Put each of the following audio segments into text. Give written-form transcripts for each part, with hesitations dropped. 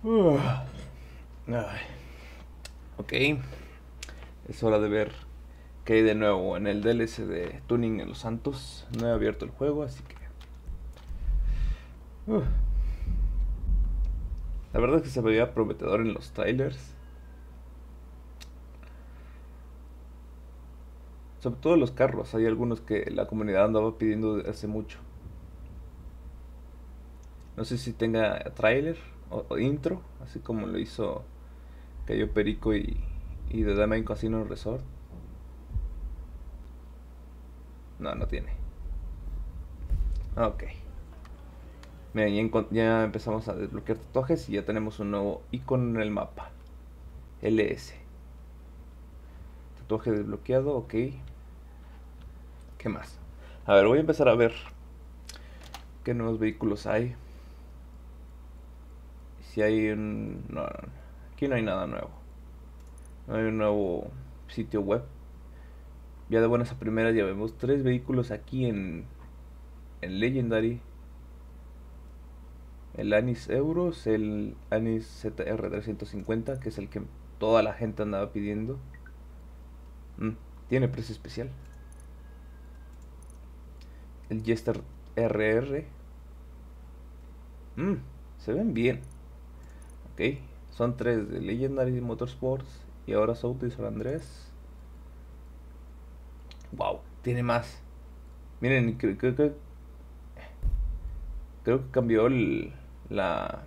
Ay, ok, es hora de ver qué hay de nuevo en el DLC de Tuning en los Santos. No he abierto el juego, así que... uh, la verdad es que se veía prometedor en los trailers. Sobre todo los carros, hay algunos que la comunidad andaba pidiendo desde hace mucho. No sé si tenga trailer o intro, así como lo hizo Cayo Perico y The Dama Casino Resort. No, no tiene. Ok. Mira, ya empezamos a desbloquear tatuajes y ya tenemos un nuevo icono en el mapa. LS. Tatuaje desbloqueado, ok. ¿Qué más? A ver, voy a empezar a ver qué nuevos vehículos hay. Si hay un... No, aquí no hay nada nuevo. No hay un nuevo sitio web. Ya de buenas a primeras ya vemos tres vehículos aquí en Legendary. El Anis Euros, el Anis ZR 350, que es el que toda la gente andaba pidiendo. Tiene precio especial. El Jester RR. Mm, Se ven bien. Ok. Son tres de Legendary Motorsports. Y ahora South y San Andrés. Wow, tiene más. Miren, creo que cambió la...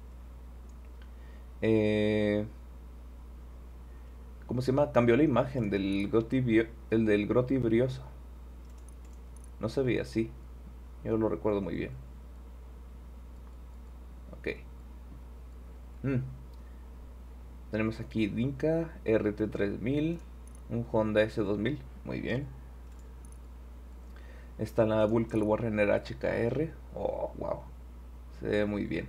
eh, ¿cómo se llama? Cambió la imagen el del Groti Brioso. No se veía así. Yo lo recuerdo muy bien. Ok. Mm, Tenemos aquí Dinka RT 3000. Un Honda S 2000. Muy bien. Está la Vulcan Warrener HKR. Oh, wow. Se ve muy bien.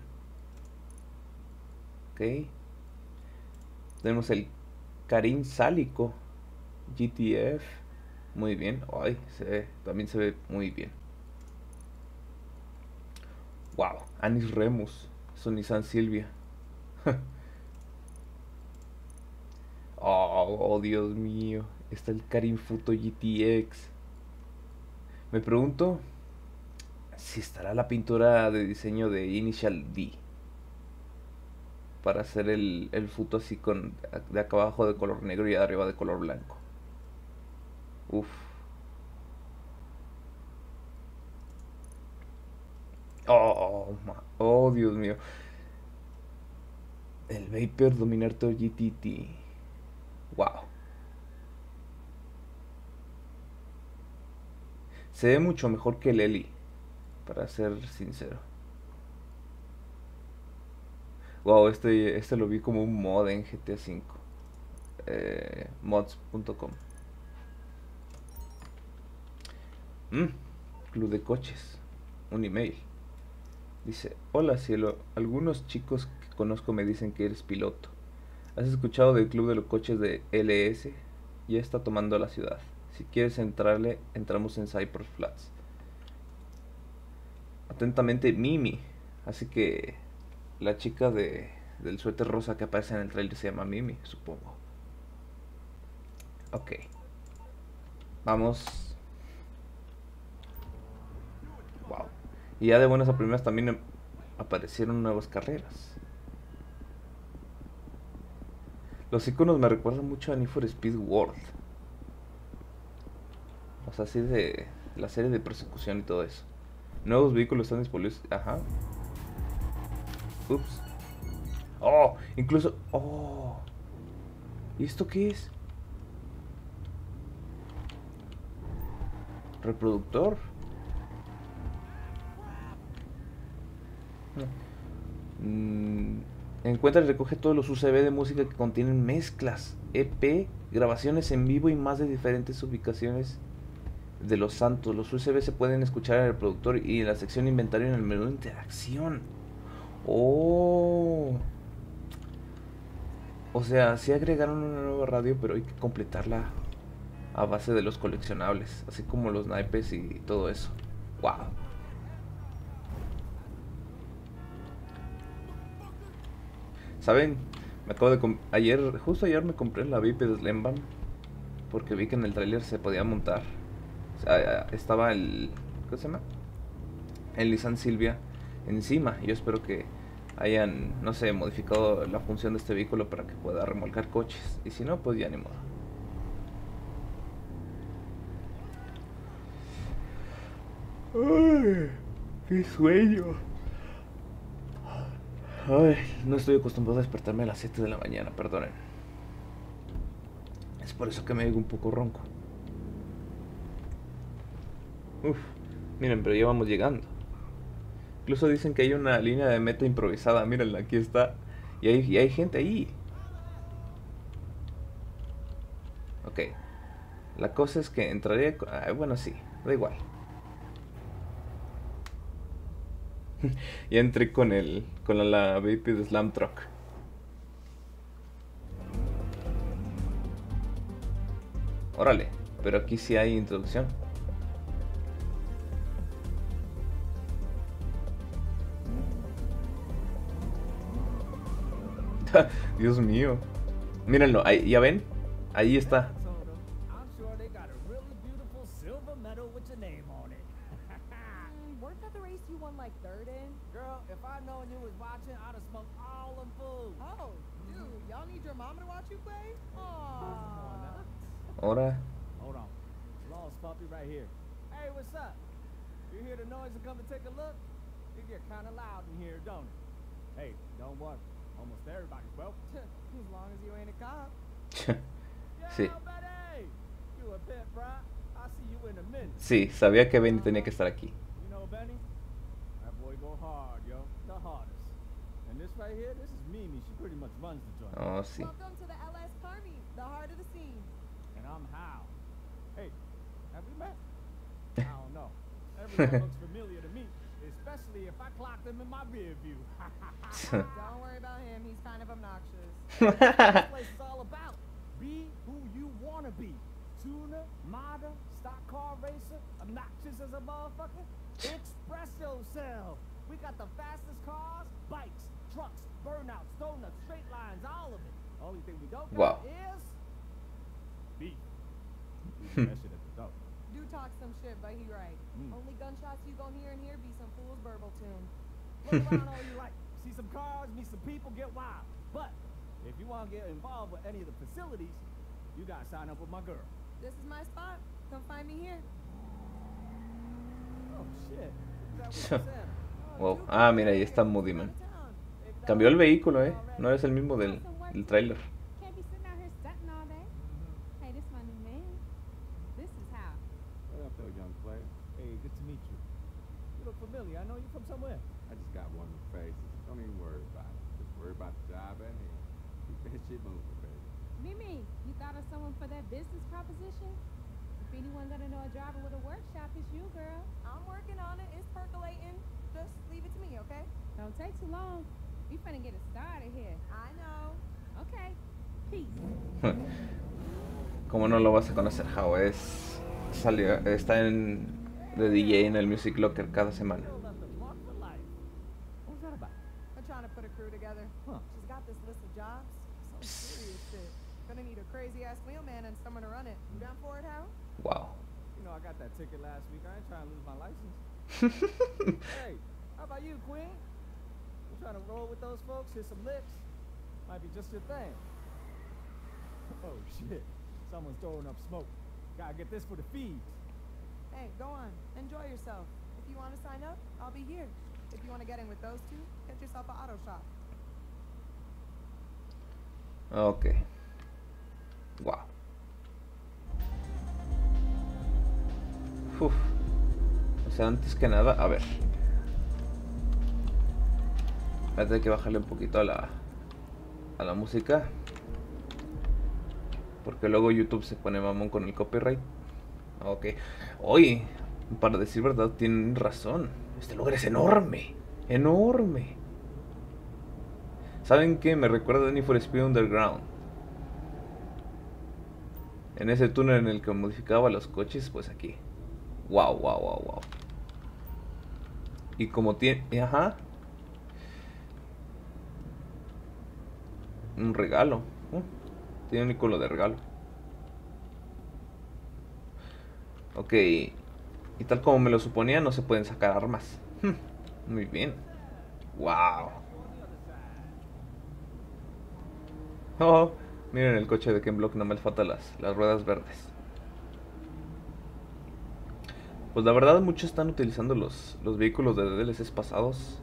Ok. Tenemos el Karin Sálico GTF. Muy bien. Ay, también se ve muy bien. Wow. Anis Remus. Es un Nissan Silvia. Oh, Dios mío. Está el Karin Futo GTX. Me pregunto si estará la pintura de diseño de Initial D para hacer el Futo así con de acá abajo de color negro y de arriba de color blanco. Uf. Oh, Dios mío. El Vapor Dominator GTT. Wow. Se ve mucho mejor que el Eli, para ser sincero. Wow, este lo vi como un mod en GTA V. Mods.com. Mm, Club de coches. Un email. Dice, hola cielo, algunos chicos que conozco me dicen que eres piloto. ¿Has escuchado del club de los coches de LS? Ya está tomando la ciudad. Si quieres entrarle, entramos en Cypress Flats. Atentamente, Mimi. Así que la chica del suéter rosa que aparece en el trailer se llama Mimi, supongo. Ok, vamos. Wow. Y ya de buenas a primeras también aparecieron nuevas carreras. Los iconos me recuerdan mucho a Need for Speed World. O sea, así de la serie de persecución y todo eso. Nuevos vehículos están disponibles. Ajá. Ups. Oh, incluso. Oh. ¿Y esto qué es? ¿Reproductor? Mm, Encuentra y recoge todos los USB de música que contienen mezclas, EP, grabaciones en vivo y más de diferentes ubicaciones de los santos. Los USB se pueden escuchar en el reproductor y en la sección inventario en el menú de interacción. Oh. O sea, sí agregaron una nueva radio, pero hay que completarla a base de los coleccionables, así como los naipes y todo eso. Wow. ¿Saben? Me acabo de... ayer, justo ayer me compré la VIP de Slemban. Porque vi que en el tráiler se podía montar. O sea, estaba el... ¿Qué se llama? El Nissan Silvia encima. Yo espero que hayan, no sé, modificado la función de este vehículo para que pueda remolcar coches. Y si no, pues ya ni modo. Ay, qué sueño. Ay, no estoy acostumbrado a despertarme a las 7 de la mañana, perdonen. Es por eso que me digo un poco ronco. Uf, miren, pero ya vamos llegando. Incluso dicen que hay una línea de meta improvisada. Mírenla, aquí está. Y hay gente ahí. Ok. La cosa es que entraré... bueno, sí, da igual. Ya entré con la VIP de Slam Truck. Órale, pero aquí sí hay introducción. Dios mío. Mírenlo, ahí, ¿ya ven? Ahí está. Weren't that the race you won like third in? Girl, if I known you was watching, I'd have smoked all them fools. Oh, dude, y'all need your mama to watch you play? Aww. Ahora. Hold on. Lost puppy right here. Hey, what's up? You hear the noise and come to take a look? It get kind of loud in here, don't it? Hey, don't worry. Almost everybody's broke. As long as you ain't a cop. Sí. Yo, Betty! You a pet, bro? I'll see you in a minute. Sí, sabía que Benny tenía que estar aquí. You know Benny? That boy go hard, yo. The hardest. And this right here, this is Mimi. She pretty much runs the joint. Oh, sí. Welcome to the LS Car Meet, the heart of the scene. And I'm Hal. Hey, have we met? I don't know. Everyone looks familiar to me, especially if I clocked him in my rear view. Don't worry about him, he's kind of obnoxious. This place is all about. Be who you wanna be. Tuner, modder, stock car racer, obnoxious as a motherfucker. Express yourself. We got the fastest cars, bikes, trucks, burnouts, donuts, straight lines, all of it. Only thing we don't Wow. got is beef. That shit at the door. Do talk some shit, but he right. Only gunshots you gon' hear in here be some fool's burble tune. Look around all you like. See some cars, meet some people, get wild. But if you want to get involved with any of the facilities, you gotta sign up with my girl. This is my spot. Come find me here. Oh shit. Is that what you said? Wow. Ah, mira, ahí está Moody Man. Cambió el vehículo, no es el mismo del tráiler. Can't be sitting out here stunting all day. Hey, this my new man. This is how. What up, though, young player? Hey, good to meet you. You look familiar. I know you from somewhere. I just got one of the faces. Don't even worry about it. Just worry about the job at hand. Keep that shit moving, baby. Mimi, you thought of someone for that business proposition? If anyone gonna know a driver with a workshop, it's you, girl. I'm working on it. It's percolating. Just leave it to me, okay? Don't take too long. We finna get it started here. I know. Okay. Peace. ¿Cómo no lo vas a conocer, How? Está de DJ en el Music Locker cada semana. Girl left a mark for life. What was that about? We're trying to put a crew together. Huh. She's got this list of jobs. Some serious shit. Gonna need a crazy ass wheelman and someone to run it. You down for it, Hal? Wow. You know, I got that ticket last week. I ain't trying to lose my license. Hey, how about you, Queen? You trying to roll with those folks? Hit some licks? Might be just your thing. Oh, shit. Someone's throwing up smoke. Gotta get this for the feeds. Hey, go on. Enjoy yourself. If you want to sign up, I'll be here. If you want to get in with those two, get yourself an auto shop. Ok. Wow. Uf. O sea, antes que nada, a ver. Voy a tener que bajarle un poquito a la música. Porque luego YouTube se pone mamón con el copyright. Ok. Oye, para decir verdad, tienen razón. Este lugar es enorme. Enorme. ¿Saben qué? Me recuerda a Need for Speed Underground. En ese túnel en el que modificaba los coches, pues aquí. Wow, wow, wow, wow. Y como tiene... Ajá. Un regalo. Tiene un icono de regalo. Ok. Y tal como me lo suponía, no se pueden sacar armas. Muy bien. Wow. Oh, miren el coche de Ken Block, no me faltan las ruedas verdes. Pues la verdad muchos están utilizando los vehículos de DLCs pasados.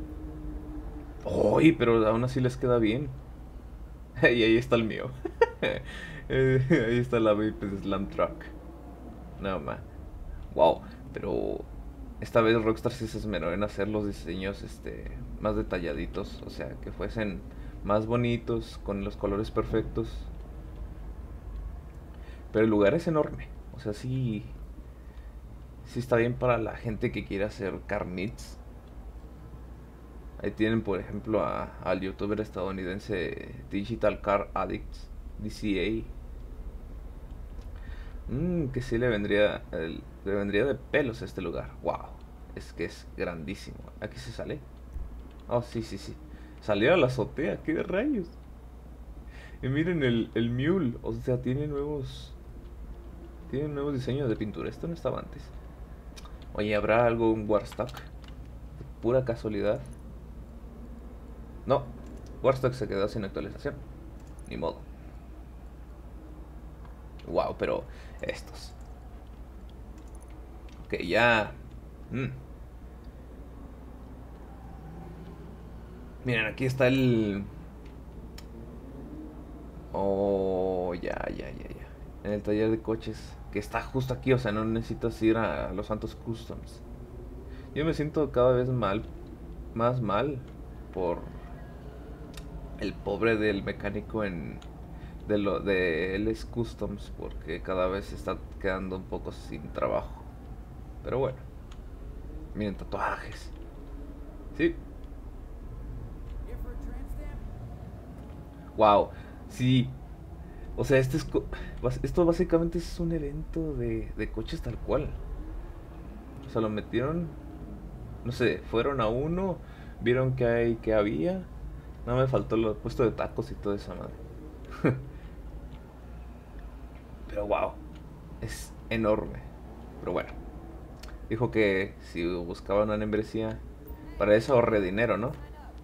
Uy, pero aún así les queda bien. Y ahí está el mío. Ahí está la Vapid Slam Truck. No, man. Wow, pero esta vez Rockstar sí se esmeró en hacer los diseños más detalladitos, o sea, que fuesen más bonitos, con los colores perfectos. Pero el lugar es enorme, o sea, sí está bien para la gente que quiere hacer car meets. Ahí tienen, por ejemplo, al youtuber estadounidense Digital Car Addicts, DCA. Que sí le vendría de pelos a este lugar. Wow, es que es grandísimo. Aquí se sale. Oh, sí. Salió a la azotea, qué de rayos. Y miren el mule, o sea, tiene nuevos diseños de pintura. Esto no estaba antes. Oye, ¿habrá algo, un Warstock? Pura casualidad. No, Warstock se quedó sin actualización. Ni modo. Wow, pero estos. Ok, ya. Miren, aquí está el... Oh, ya. En el taller de coches, que está justo aquí, o sea, no necesitas ir a Los Santos Customs. Yo me siento cada vez más mal por el pobre del mecánico de LS Customs, porque cada vez se está quedando un poco sin trabajo. Pero bueno, miren, tatuajes. Sí. Wow, sí. O sea, esto básicamente es un evento de coches tal cual. O sea, lo metieron, no sé, fueron a uno, vieron que había. No me faltó lo puesto de tacos y toda esa madre. Pero wow, es enorme. Pero bueno, dijo que si buscaba una membresía, para eso ahorré dinero, ¿no?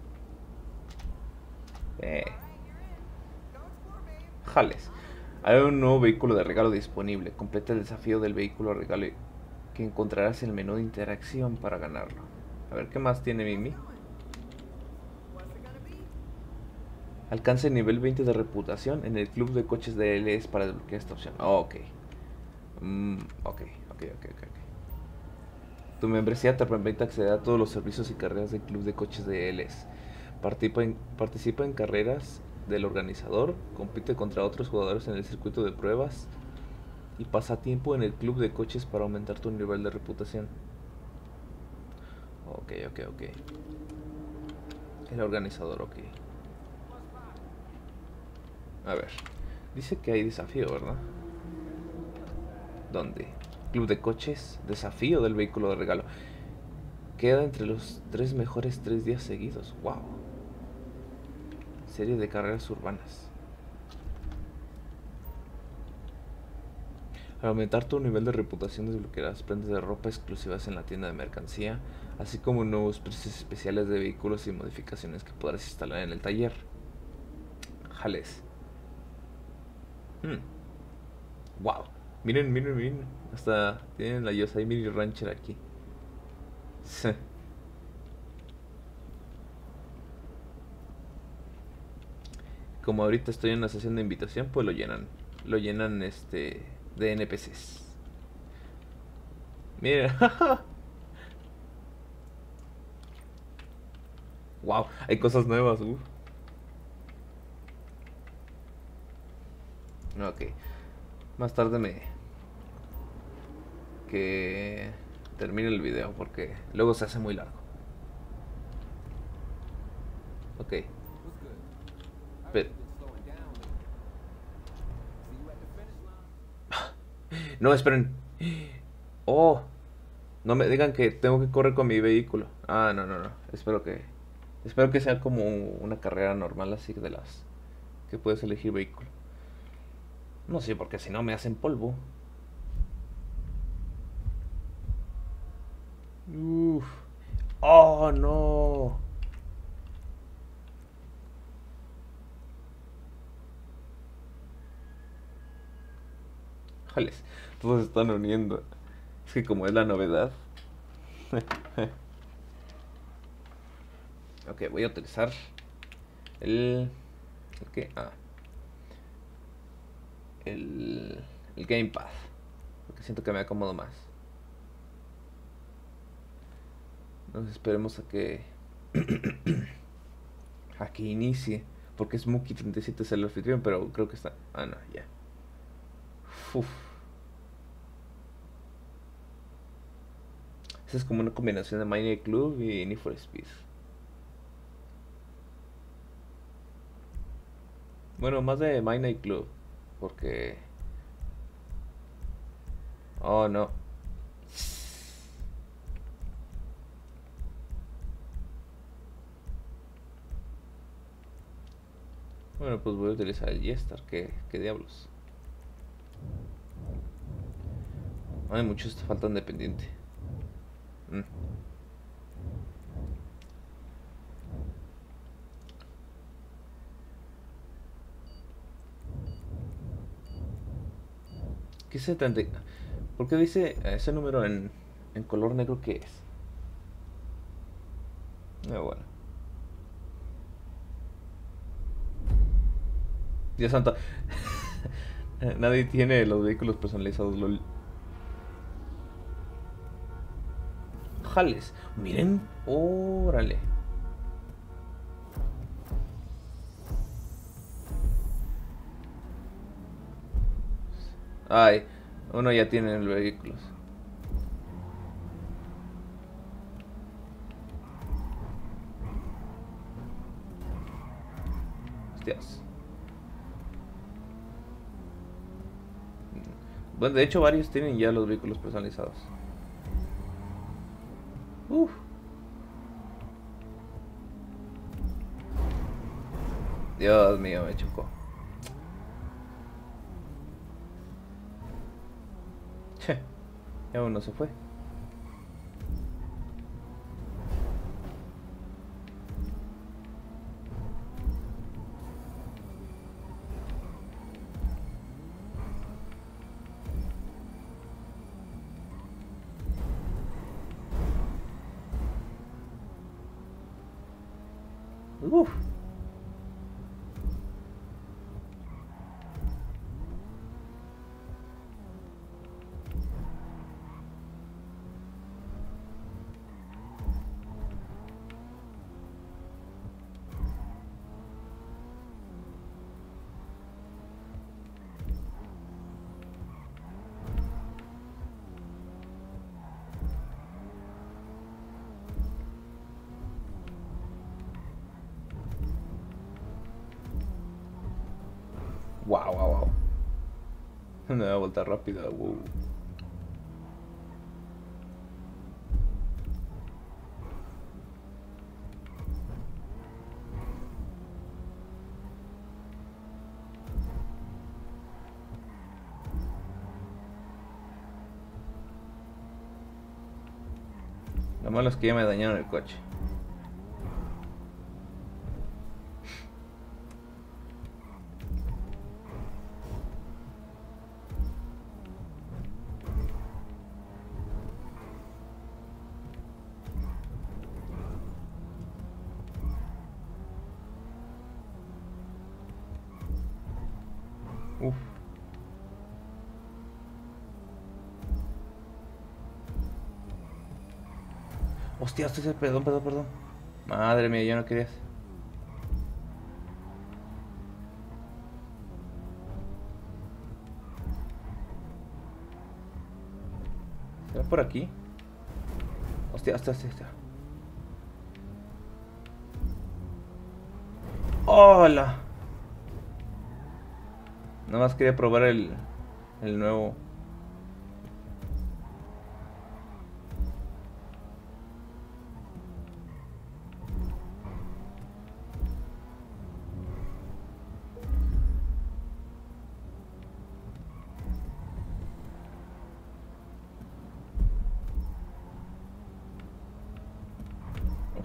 Jales. Hay un nuevo vehículo de regalo disponible. Completa el desafío del vehículo regalo que encontrarás en el menú de interacción para ganarlo. A ver, ¿qué más tiene Mimi? Alcance el nivel 20 de reputación en el club de coches de LS para desbloquear esta opción. Oh, ok. Ok. Tu membresía te permite acceder a todos los servicios y carreras del club de coches de LS. Participa en carreras del organizador, compite contra otros jugadores en el circuito de pruebas y pasa tiempo en el club de coches para aumentar tu nivel de reputación. Ok. El organizador, ok. A ver, dice que hay desafío, ¿verdad? ¿Dónde? Club de coches, desafío del vehículo de regalo. Queda entre los 3 mejores 3 días seguidos. Wow. Serie de carreras urbanas. Al aumentar tu nivel de reputación desbloquearás prendas de ropa exclusivas en la tienda de mercancía, así como nuevos precios especiales de vehículos y modificaciones que podrás instalar en el taller. Jales. Wow. Miren. Hasta tienen la Yosai Mini Rancher aquí. Como ahorita estoy en una sesión de invitación, pues lo llenan de NPCs. Miren. Wow, hay cosas nuevas. Ok. Más tarde que termine el video porque luego se hace muy largo. Ok. No, esperen. Oh, no me digan que tengo que correr con mi vehículo. Ah, no. Espero que sea como una carrera normal así que puedes elegir vehículo. No sé, porque si no me hacen polvo. Uff. Oh, no. Jales, todos se están uniendo. Es que como es la novedad. Ok, voy a utilizar el... ¿El qué? Ah. El Gamepad. Porque siento que me acomodo más. Entonces esperemos a que... a que inicie. Porque es Muki37 es el anfitrión, pero creo que está... Ah, no, ya. Uf. Esa es como una combinación de My Night Club y Need for Speed. Bueno, más de My Night Club. Porque... Oh, no. Bueno, pues voy a utilizar el Jetstar. ¿Qué diablos? Hay muchos te faltan de pendiente. ¿Qué es 70? ¿Por qué dice ese número en color negro? ¿Qué es? Bueno. Dios santo. Nadie tiene los vehículos personalizados, lol. Jales. Miren. Órale. Ay, uno ya tiene los vehículos. Hostias. Bueno, de hecho varios tienen ya los vehículos personalizados. Uf. Dios mío, me chocó. Che, ya uno se fue. Uf. Wow, wow, wow. Una vuelta rápida, wow. Lo malo es que ya me dañaron el coche. Uf. Hostia, perdón, perdón, perdón. Madre mía, yo no quería. ¿Será por aquí? Hostia, hostia, hostia. ¡Hola! Nada más quería probar el nuevo.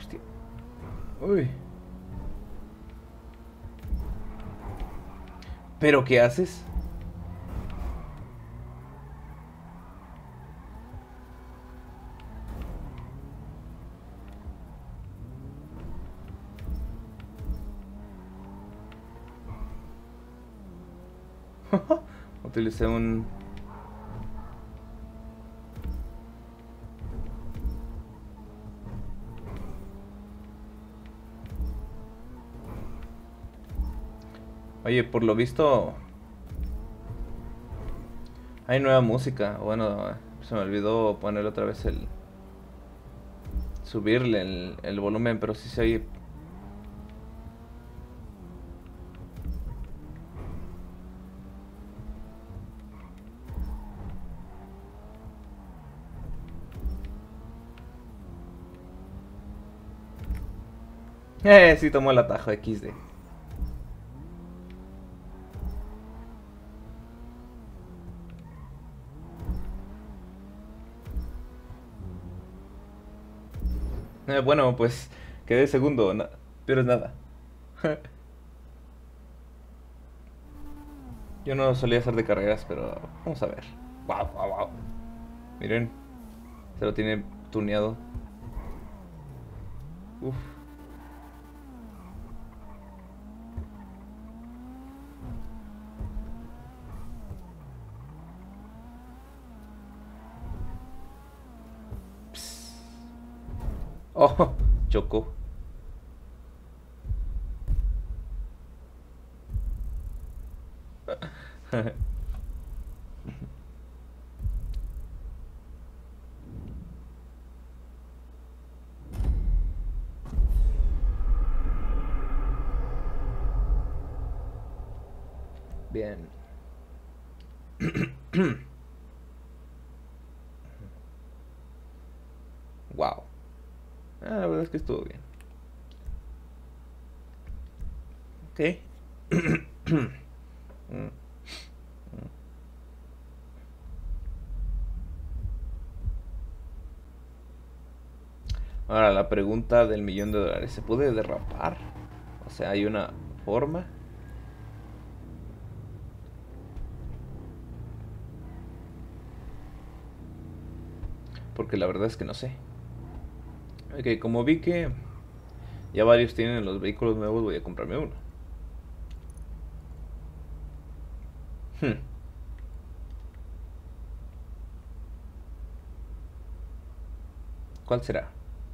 Hostia. Uy. ¿Pero qué haces? Utilicé un... Oye, por lo visto hay nueva música. Bueno, se me olvidó poner otra vez el... subirle el volumen, pero sí se oye. Sí tomó el atajo XD. Bueno, pues quedé segundo, pero es nada. Yo no solía hacer de carreras, pero vamos a ver. Wow, wow, wow. Miren, se lo tiene tuneado. Uf. Psst. Oh, chocó. Bien. Wow. La verdad es que estuvo bien. Ok. Ahora la pregunta del $1.000.000. ¿Se puede derrapar? O sea, ¿hay una forma? Porque la verdad es que no sé. Ok, como vi que ya varios tienen los vehículos nuevos, voy a comprarme uno. ¿Cuál será?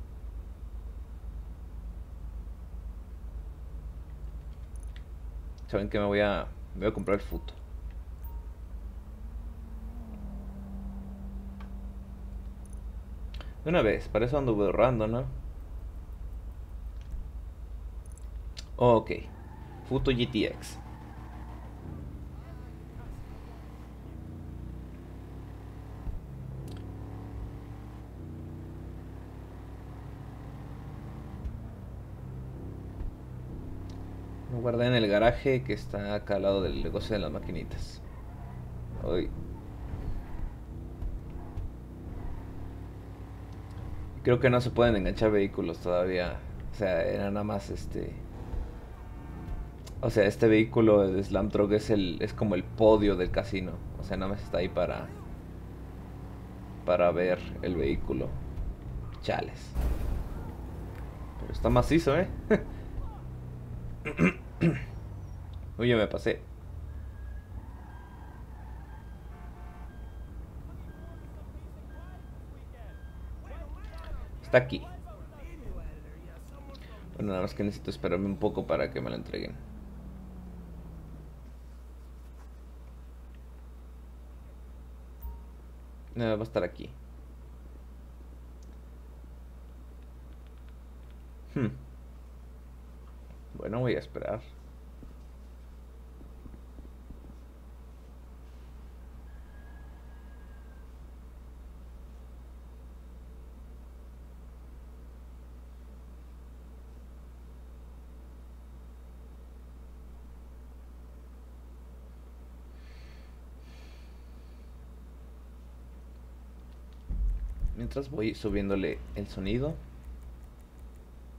¿Saben que me voy a comprar el Futo? De una vez, para eso ando ahorrando, ¿no? Oh, ok. Futo GTX. Lo guardé en el garaje que está acá al lado del negocio de las maquinitas. Hoy. Creo que no se pueden enganchar vehículos todavía. O sea, era nada más O sea, este vehículo de Slam Truck es como el podio del casino. O sea, nada más está ahí para ver el vehículo. Chales. Pero está macizo, ¿eh? Uy, ya me pasé. Está aquí. Bueno, nada más que necesito esperarme un poco para que me lo entreguen. Va a estar aquí. Bueno, voy a esperar. Mientras voy subiéndole el sonido.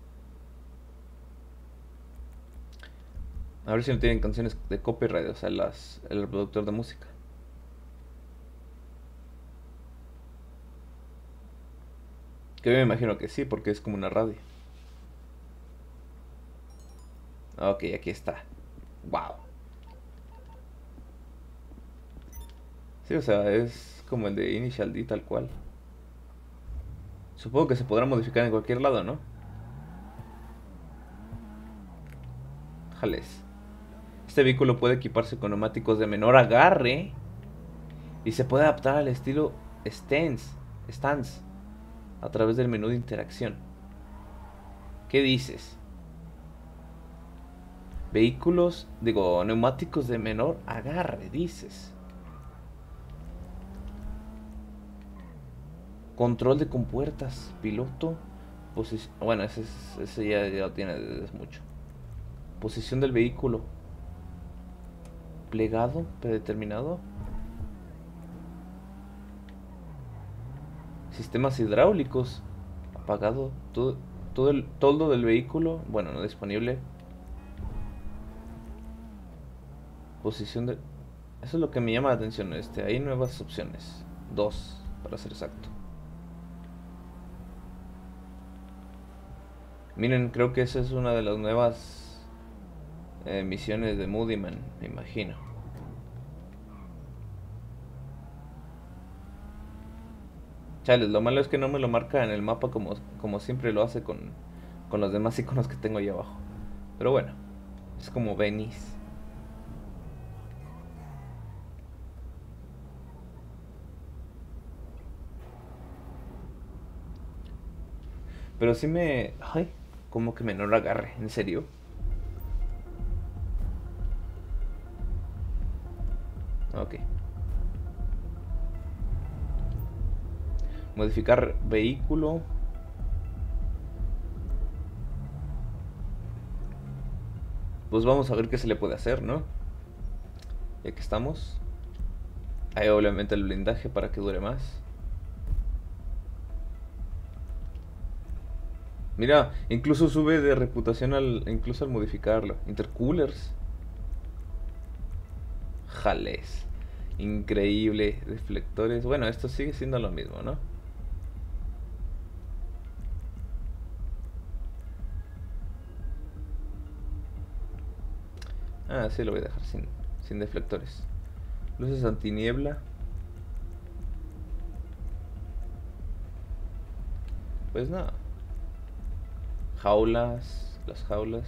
A ver si no tienen canciones de copyright, o sea, el reproductor de música. Que yo me imagino que sí, porque es como una radio. Ok, aquí está. Wow. Sí, o sea, es como el de Initial D tal cual. Supongo que se podrá modificar en cualquier lado, ¿no? Jales. Este vehículo puede equiparse con neumáticos de menor agarre y se puede adaptar al estilo stance a través del menú de interacción. ¿Qué dices? Neumáticos de menor agarre, dices. Control de compuertas, piloto, bueno, ese ya lo tiene desde mucho. Posición del vehículo. Plegado, predeterminado. Sistemas hidráulicos. Apagado. Todo el toldo del vehículo. Bueno, no disponible. Posición de... Eso es lo que me llama la atención. Hay nuevas opciones. 2, para ser exacto. Miren, creo que esa es una de las nuevas misiones de Moodyman, me imagino. Chales, lo malo es que no me lo marca en el mapa como siempre lo hace con los demás iconos que tengo ahí abajo. Pero bueno, es como Venice. Pero sí me... Ay, como que menor agarre, ¿en serio? Ok. Modificar vehículo. Pues vamos a ver qué se le puede hacer, ¿no? Ya que estamos. Hay obviamente el blindaje para que dure más. Mira, incluso sube de reputación incluso al modificarlo. Intercoolers. Jales. Increíble. Deflectores. Bueno, esto sigue siendo lo mismo, ¿no? Ah, sí, lo voy a dejar sin deflectores. Luces antiniebla. Pues nada. Jaulas. Las jaulas.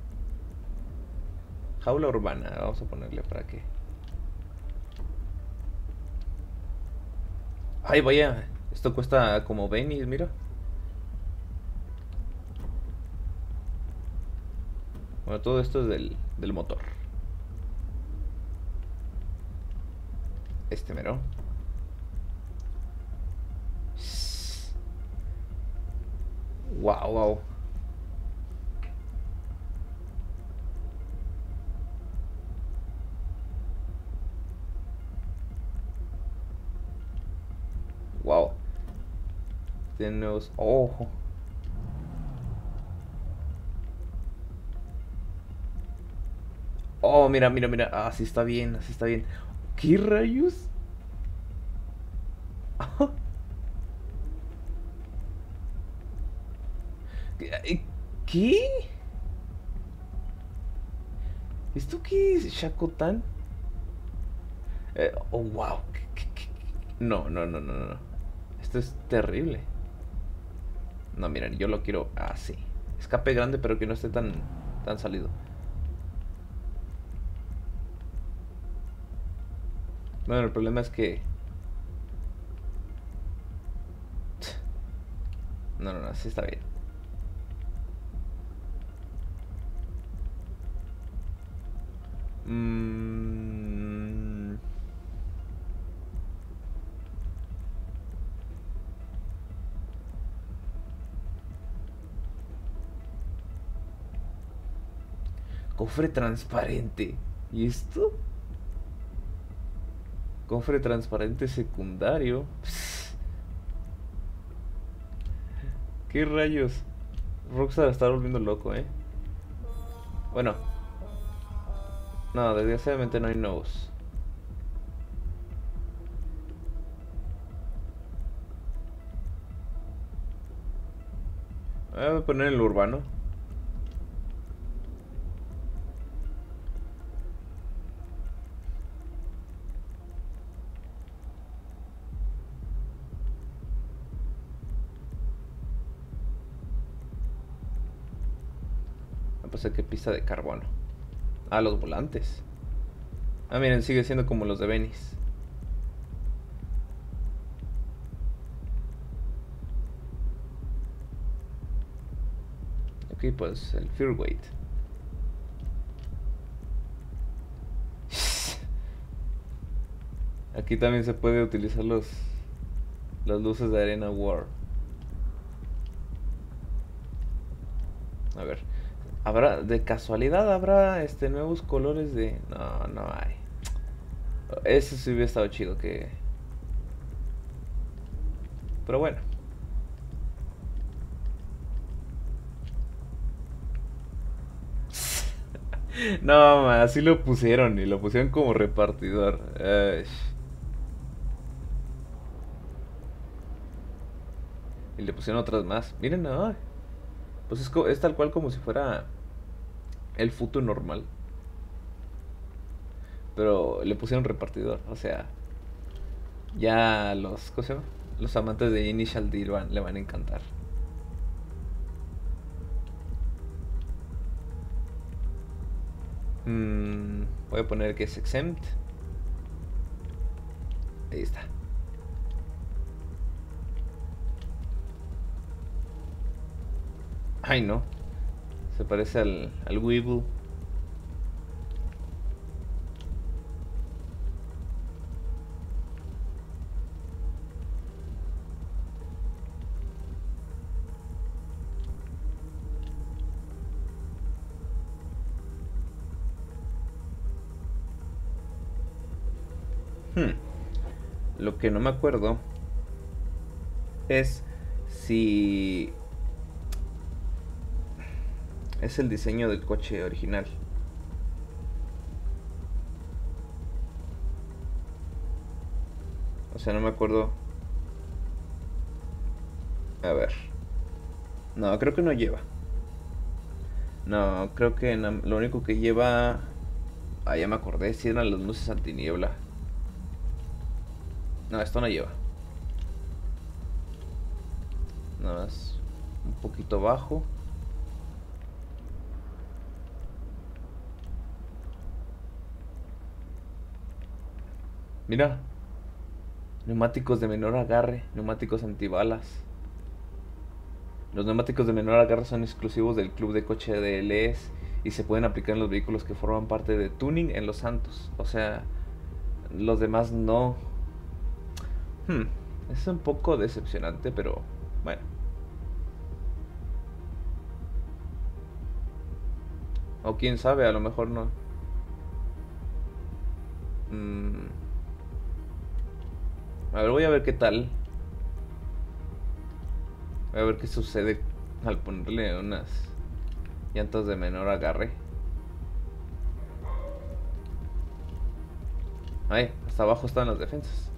Jaula urbana. Vamos a ponerle para que... Ay, vaya. Esto cuesta como Venice, mira. Bueno, todo esto es del motor. Este mero. Wow, wow. Wow. Tenemos... Ojo. Oh, mira, mira, mira. Ah, sí está bien, así está bien. ¿Qué rayos? ¿Qué? ¿Esto qué es? ¿Shakotan? Oh, wow. No, no, no, no, no. Esto es terrible. No, miren, yo lo quiero así. Escape grande, pero que no esté tan salido. Bueno, el problema es que... No, no, no, así está bien. Cofre transparente. ¿Y esto? Cofre transparente secundario. ¿Qué rayos? Rockstar está volviendo loco, ¿eh? Bueno. No, desgraciadamente no hay nuevos. Voy a poner el urbano. Pues que pista de carbono. Ah, los volantes. Ah, miren, sigue siendo como los de Venice. Ok, pues el Fear Weight. Aquí también se puede utilizar las luces de Arena War. A ver. ¿Habrá, de casualidad, habrá nuevos colores de...? No, no hay. Eso sí hubiera estado chido que... Pero bueno. No, así lo pusieron. Y lo pusieron como repartidor. Y le pusieron otras más. Miren, no. Pues es tal cual como si fuera el Futu normal. Pero le pusieron repartidor. O sea, ya los... ¿Cómo se llama? Los amantes de Initial D le van a encantar. Voy a poner que es exempt. Ahí está. Ay, no. Se parece al Weevil. Lo que no me acuerdo es si es el diseño del coche original. O sea, no me acuerdo. A ver. No, creo que no lleva. No, creo que lo único que lleva... Ah, ya me acordé, si eran las luces antiniebla. No, esto no lleva. Nada más un poquito bajo. Mira. Neumáticos de menor agarre, neumáticos antibalas. Los neumáticos de menor agarre son exclusivos del club de coche de LS y se pueden aplicar en los vehículos que forman parte de tuning en Los Santos. O sea, los demás no. Es un poco decepcionante, pero bueno. O quién sabe, a lo mejor no. A ver, voy a ver qué tal. Voy a ver qué sucede al ponerle unas llantas de menor agarre. Ay, hasta abajo están las defensas.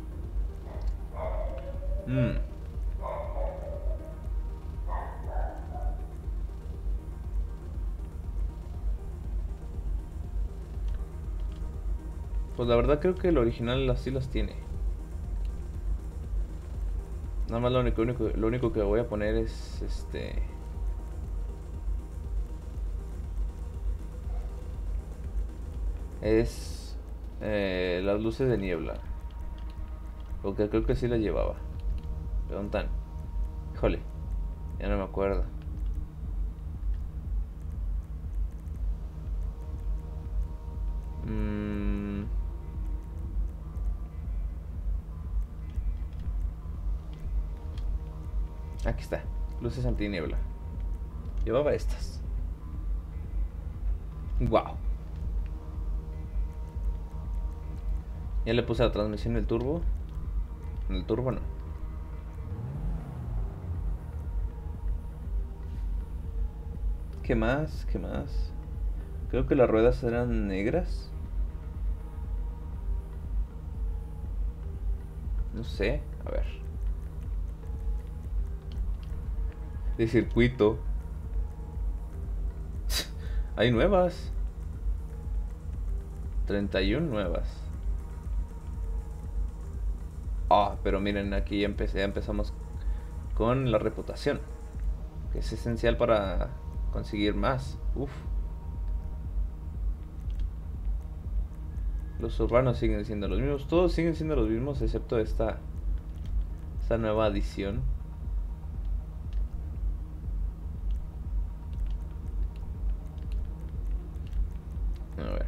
Pues la verdad creo que el original así las tiene. Nada más lo único que voy a poner es las luces de niebla. Porque creo que sí las llevaba. Preguntan. Híjole, ya no me acuerdo. Aquí está, luces antiniebla. Llevaba estas. Wow. Ya le puse la transmisión en el turbo. En el turbo no. ¿Qué más? ¿Qué más? Creo que las ruedas eran negras. No sé, a ver. De circuito. Hay nuevas. 31 nuevas. Ah, pero miren, aquí ya empezamos con la reputación, que es esencial para conseguir más. Uf. Los urbanos siguen siendo los mismos. Todos siguen siendo los mismos, excepto esta nueva adición. A ver.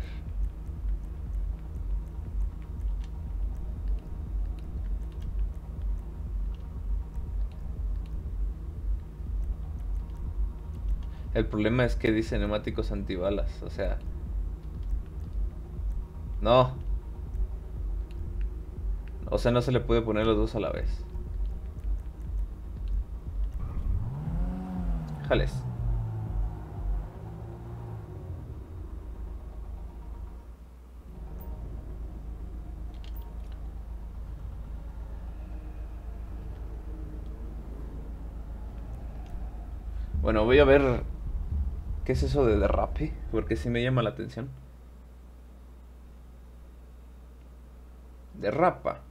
El problema es que dice neumáticos antibalas, o sea... No. O sea, no se le puede poner los dos a la vez. Jales. Bueno, voy a ver qué es eso de derrape, porque sí me llama la atención. Derrapa.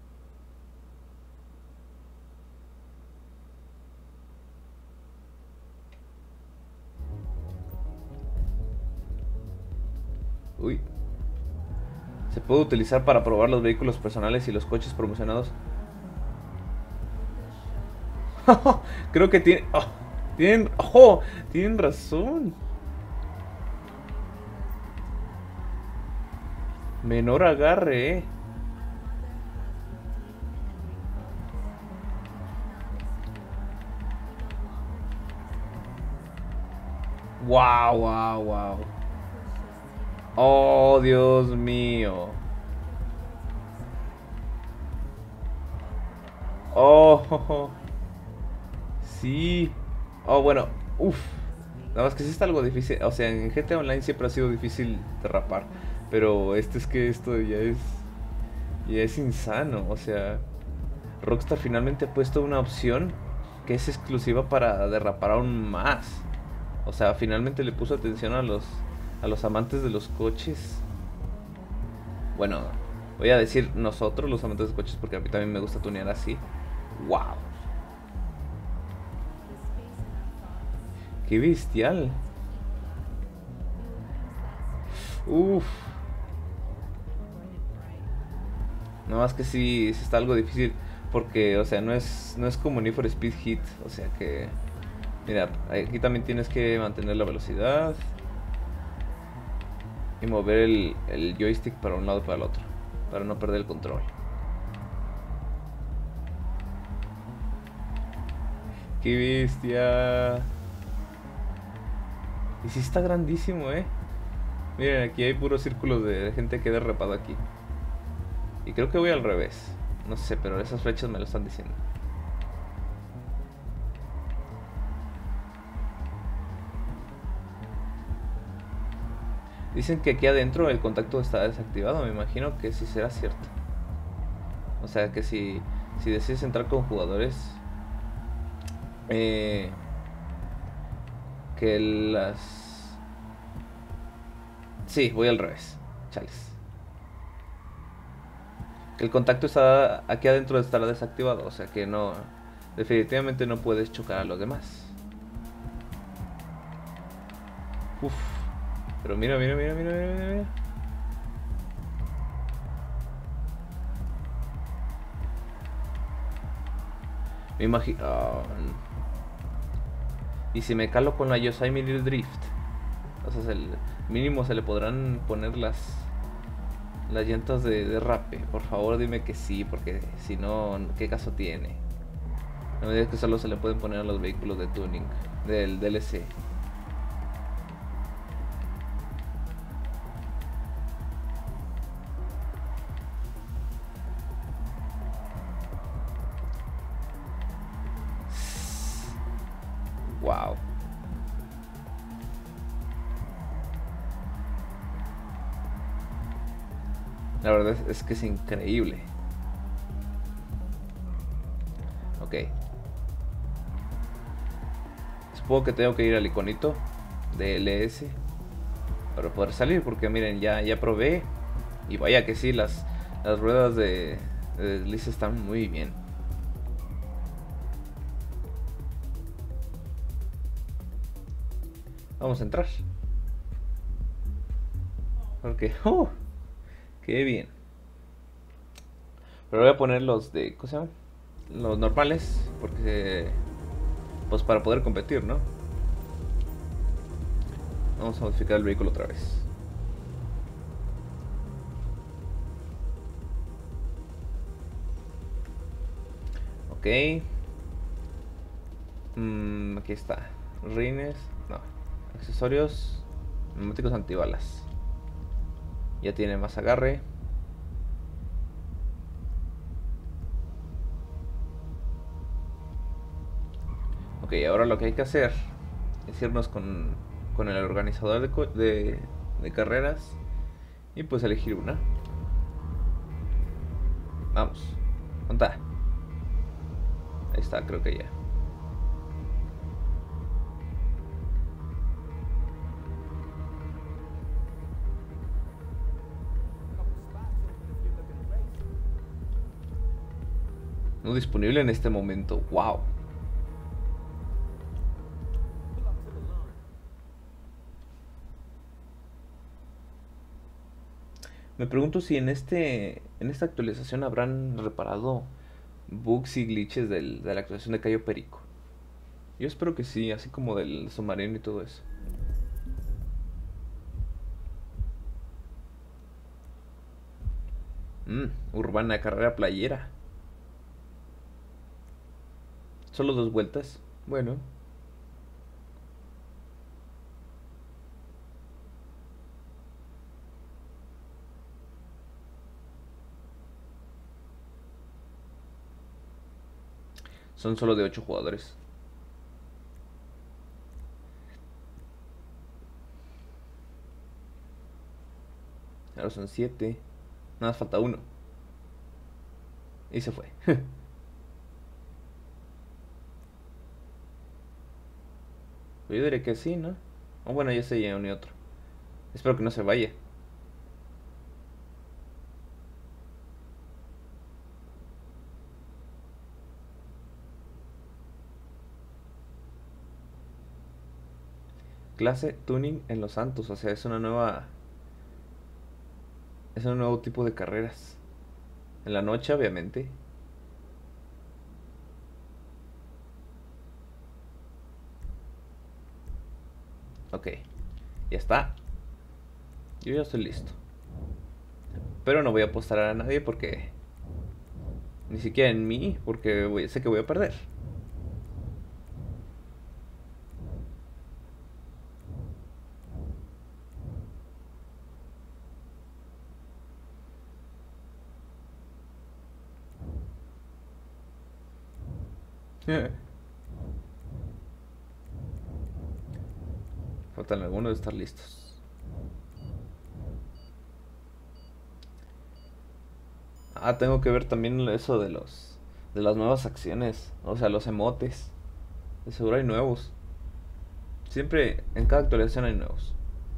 Uy. Se puede utilizar para probar los vehículos personales y los coches promocionados. Creo que tienen razón. Menor agarre, Wow. Oh, Dios mío. Oh, sí. Oh, bueno, nada más que sí está algo difícil. O sea, en GTA Online siempre ha sido difícil derrapar. Pero es que esto ya es insano. O sea, Rockstar finalmente ha puesto una opción que es exclusiva para derrapar aún más. O sea, finalmente le puso atención a los amantes de los coches. Bueno, voy a decir nosotros, los amantes de coches, porque a mí también me gusta tunear así. ¡Wow! ¡Qué bestial! ¡Uf! Nada más que sí está algo difícil, porque, o sea, no es como Need for Speed Heat. O sea que... Mira, aquí también tienes que mantener la velocidad y mover el joystick para un lado y para el otro, para no perder el control. ¡Qué bestia! Y sí está grandísimo, Miren, aquí hay puros círculos de gente que he derrapado aquí. Y creo que voy al revés. No sé, pero esas flechas me lo están diciendo. Dicen que aquí adentro el contacto está desactivado. Me imagino que sí será cierto. O sea que si decides entrar con jugadores que las... Sí, voy al revés. Chales. Que el contacto está aquí adentro, estará desactivado. O sea que no... Definitivamente no puedes chocar a los demás. Uf. Pero mira. Me imagino... Oh. Y si me calo con la Yosemite Drift, o sea, mínimo se le podrán poner las llantas de derrape. Por favor dime que sí, porque si no, ¿qué caso tiene? No me digas que solo se le pueden poner a los vehículos de tuning del DLC. Wow. La verdad es que es increíble. Ok. Supongo que tengo que ir al iconito de LS para poder salir, porque miren, ya probé. Y vaya que sí, las ruedas de deslice están muy bien. Vamos a entrar. Porque, qué bien. Pero voy a poner los de, ¿cómo se llama? Los normales, porque pues para poder competir, ¿no? Vamos a modificar el vehículo otra vez. Ok. Aquí está. Rines. No. Accesorios. Neumáticos antibalas. Ya tiene más agarre. Ok, ahora lo que hay que hacer es irnos con el organizador de carreras y pues elegir una. Vamos. ¿Dónde está? Ahí está, creo que ya. No disponible en este momento. Wow. Me pregunto si en esta actualización habrán reparado bugs y glitches de la actualización de Cayo Perico. Yo espero que sí, así como del submarino y todo eso. Urbana, carrera playera. Solo 2 vueltas. Bueno. Son solo de 8 jugadores. Ahora son 7. Nada más falta 1. Y se fue. Yo diré que sí, ¿no? Oh, bueno, ya se uno y otro. Espero que no se vaya. Clase Tuning en Los Santos. O sea, es una nueva... Es un nuevo tipo de carreras. En la noche, obviamente. Ok. Ya está. Yo ya estoy listo. Pero no voy a apostar a nadie porque... Ni siquiera en mí, porque sé que voy a perder. Faltan algunos de estar listos. Tengo que ver también eso de las nuevas acciones. O sea, los emotes. De seguro hay nuevos. Siempre, en cada actualización hay nuevos.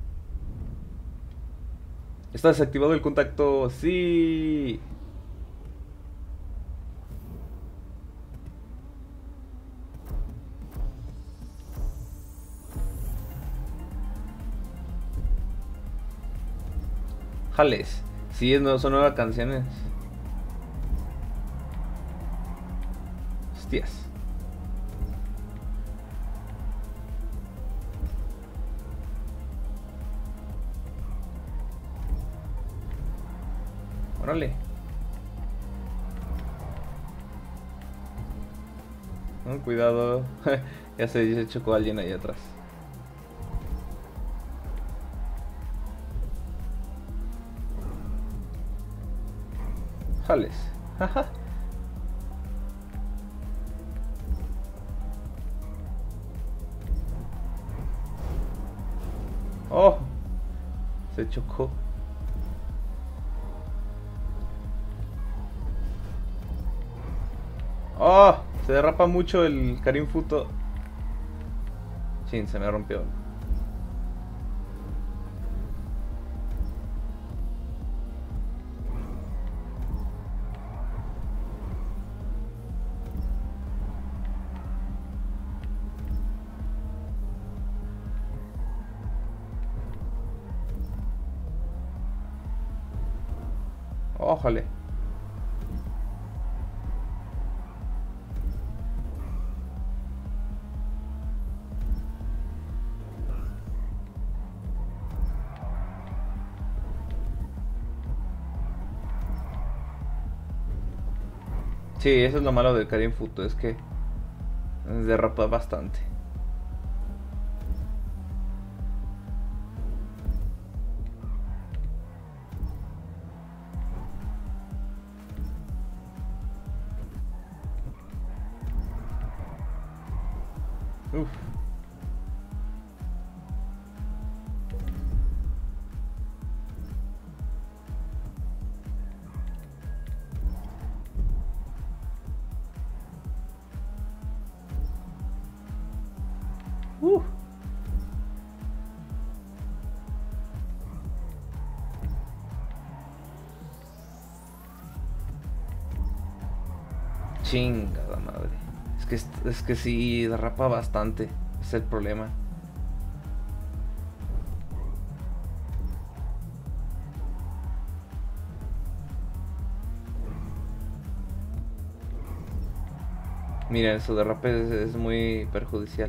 ¿Está desactivado el contacto? ¡Sí! Jales. Sí, son nuevas canciones. Hostias. Órale. Cuidado. Ya se chocó alguien ahí atrás. Jales. Jaja. Oh. Se chocó. ¡Oh! Se derrapa mucho el Karim Futo. Chin, se me rompió. Ójale. Sí, eso es lo malo del Karim Futo, es que derrapa bastante. Uf. Chingada madre. Es que sí derrapa bastante. Es el problema. Miren, su derrape es muy perjudicial.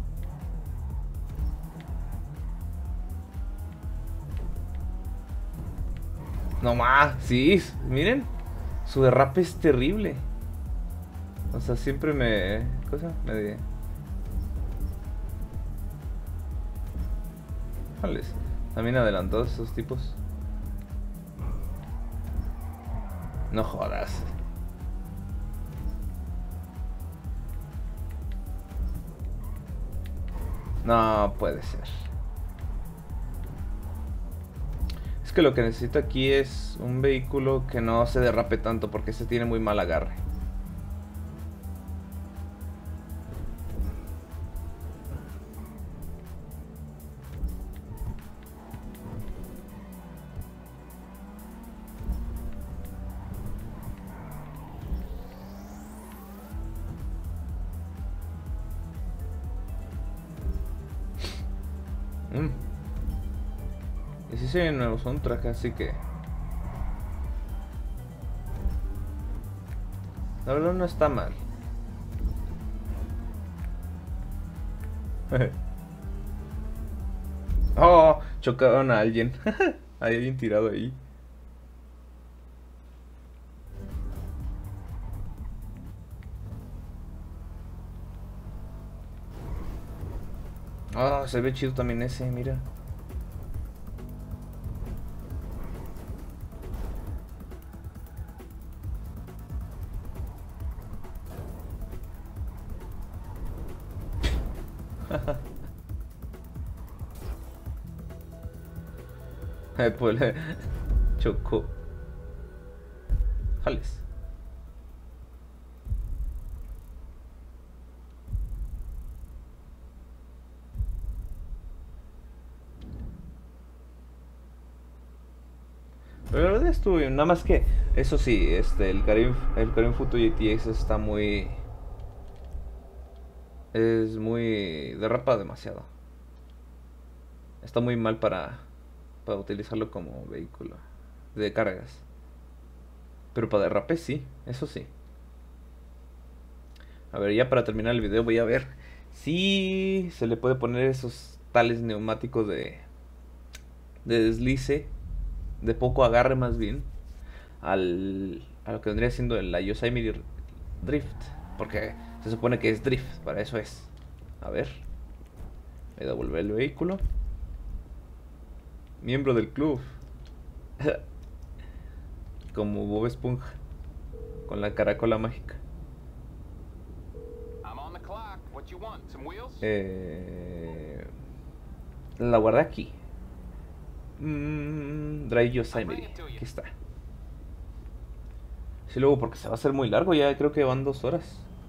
No más, sí, miren. Su derrape es terrible. O sea, siempre me... ¿Cosa? Me... Jales. También adelantados esos tipos. No jodas. No puede ser. Es que lo que necesito aquí es un vehículo que no se derrape tanto porque ese tiene muy mal agarre. Y sí se viene nuevo soundtrack, así que... La verdad no está mal. Oh, chocaron a alguien. Hay alguien tirado ahí. Ah, se ve chido también ese, mira. Pues chocó. Jales. Pero la verdad estuvo bien, nada más que eso sí, el Karim Futo GTX está muy... Es muy... derrapa demasiado. Está muy mal para utilizarlo como vehículo de cargas. Pero para derrape sí, eso sí. A ver, ya para terminar el video voy a ver si se le puede poner esos tales neumáticos de deslice, de poco agarre más bien, a lo que vendría siendo la Yosemite Drift. Porque se supone que es drift, para eso es. A ver. Voy a devolver el vehículo. Miembro del club. Como Bob Esponja. Con la caracola mágica. La guardé aquí. Drive Yosemite. Aquí está. Sí, luego porque se va a hacer muy largo. Ya creo que van 2 horas.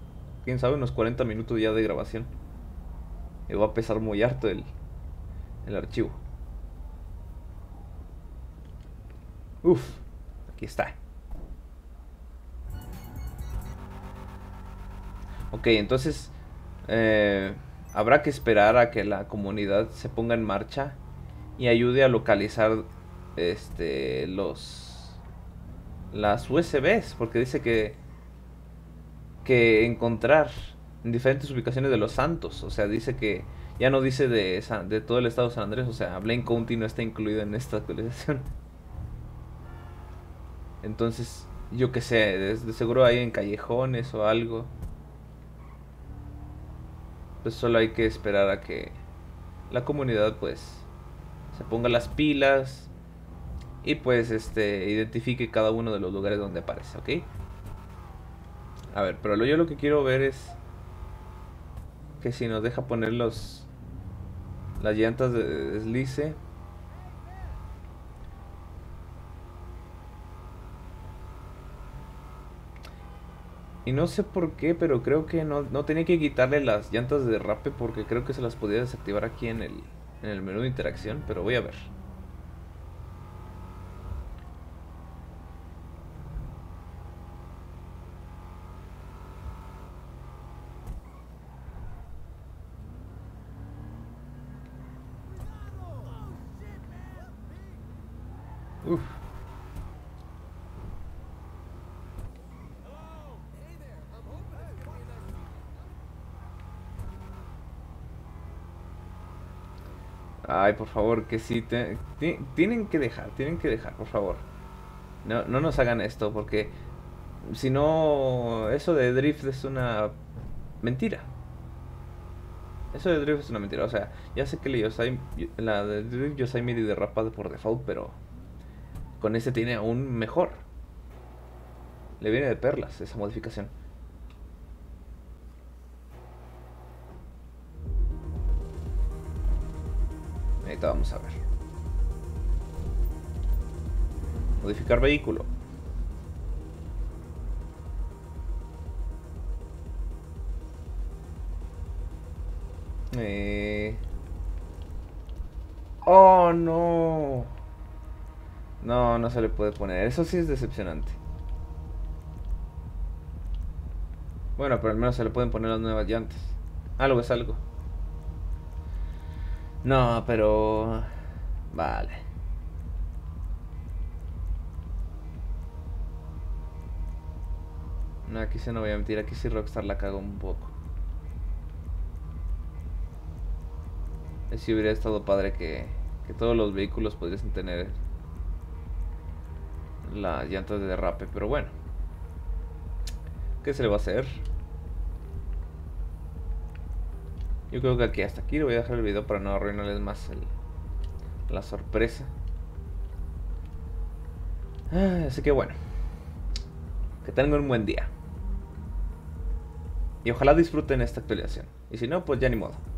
quién sabe, unos 40 minutos ya de grabación. Y va a pesar muy harto el archivo. Uf, aquí está. Ok, entonces habrá que esperar a que la comunidad se ponga en marcha y ayude a localizar las USBs, porque dice que encontrar en diferentes ubicaciones de Los Santos, o sea, dice que ya no dice de todo el estado de San Andrés, o sea, Blaine County no está incluido en esta actualización. Entonces, yo qué sé, de seguro hay en callejones o algo. Pues solo hay que esperar a que la comunidad pues se ponga las pilas y pues identifique cada uno de los lugares donde aparece, ¿ok? A ver, pero yo lo que quiero ver es que si nos deja poner las llantas de deslice. Y no sé por qué, pero creo que no tenía que quitarle las llantas de derrape porque creo que se las podía desactivar aquí en el menú de interacción, pero voy a ver. Uf. Ay, por favor, que sí, tienen que dejar, por favor. No nos hagan esto, porque si no, eso de drift es una mentira. Eso de drift es una mentira, o sea, ya sé que la de drift Yosemite derrapa por default, pero con este tiene aún mejor. Le viene de perlas esa modificación. Ahorita vamos a ver. Modificar vehículo. Oh, no. No se le puede poner. Eso sí es decepcionante. Bueno, pero al menos se le pueden poner las nuevas llantas. Algo es algo. No, pero... Vale. No, aquí sí no voy a mentir. Aquí sí Rockstar la cagó un poco. Sí hubiera estado padre que todos los vehículos pudiesen tener las llantas de derrape. Pero bueno. ¿Qué se le va a hacer? Yo creo que aquí hasta aquí le voy a dejar el video para no arruinarles más la sorpresa. Así que bueno, que tengan un buen día. Y ojalá disfruten esta actualización. Y si no, pues ya ni modo.